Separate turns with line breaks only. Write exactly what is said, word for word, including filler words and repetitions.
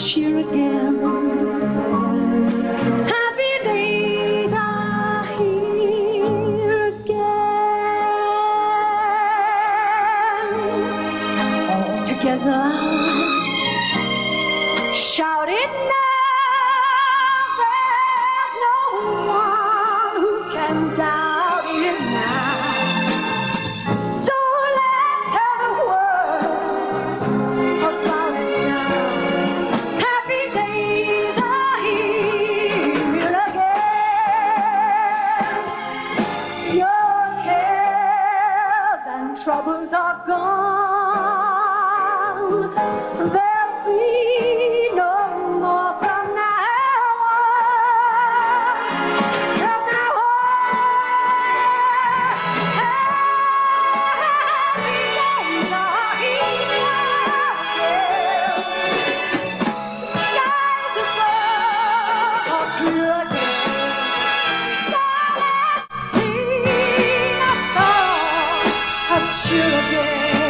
cheer again. Happy days are here again. All together, shout it now. There's no one who can doubt it now. So let's tell the world about it now. Happy days are here again. Your cares and troubles are gone. There'll be no more from now on. From now on, happy days are here again. Skies above are clear again. So let's sing a song of cheer again.